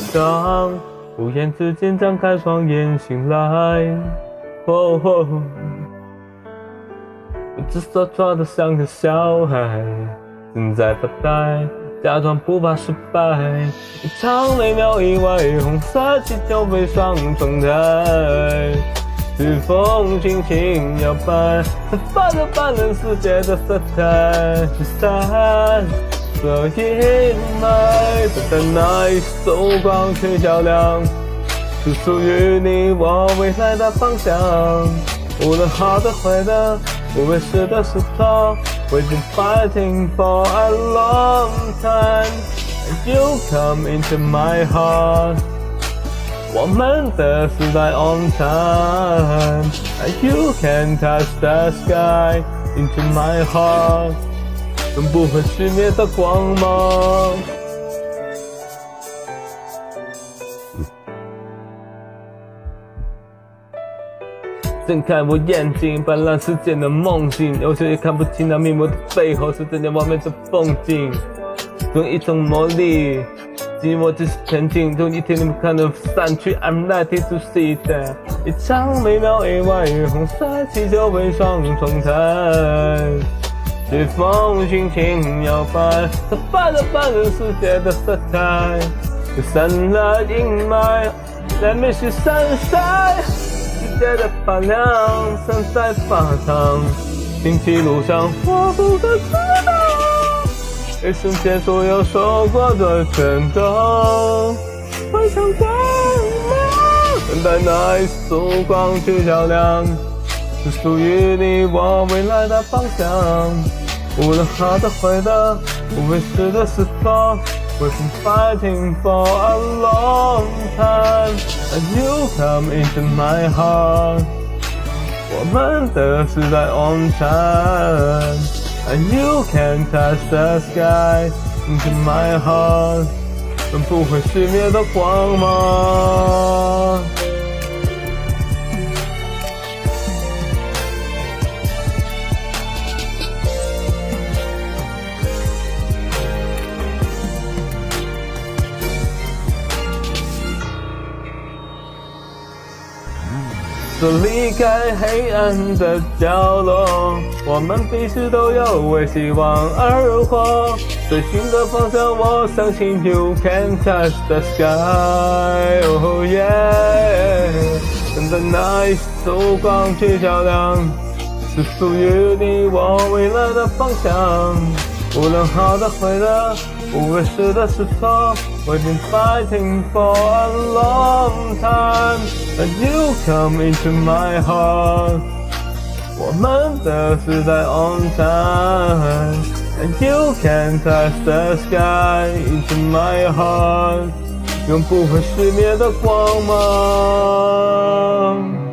上，无言之间张开双眼醒来。哦哦，我只所抓的像个小孩，正在发呆，假装不怕失败。一场美妙意外，红色气球飞上窗台，随风轻轻摇摆，散发着斑斓世界的色彩。驱散所有阴霾，等待那一束光去照亮，是属于你我未来的方向。无论好的坏的，无谓是的是错， We've been fighting for a long time, and you come into my heart. 我们的时代 on time, and you can touch the sky into my heart. 永不会熄灭的光芒。睁开我眼睛，斑斓世界的梦境，有时也看不清那迷蒙的背后是怎样完美的风景。用一种魔力，寂寞只是前进，从一天你们看的散去 ，I'm ready to see that。一场美妙意外，红色气球飞上窗台，随风轻轻摇摆，散发着斑斓世界的色彩，驱散了阴霾，在美是sunshine。世界的发亮，闪在发烫，荆棘路上我不可阻挡，一瞬间所有受过的全都换上光芒，等待那一束光去照亮，是属于你我未来的方向。无论好的坏的，无谓是的是错， We've been fighting for a long time, and you come into my heart. 我们的时代 on time, and you can touch the sky into my heart. 永不会熄灭的光芒。说离开黑暗的角落，我们彼此都有为希望而活。追寻的方向，我相信 you can touch the sky. Oh yeah， 等待那一束光去照亮，是属于你我未来的方向。无论好的坏的，无谓是的是错。We've been fighting for a long time, and you come into my heart. 我们的时代 on time, and you can touch the sky into my heart. 永不会熄灭的光芒。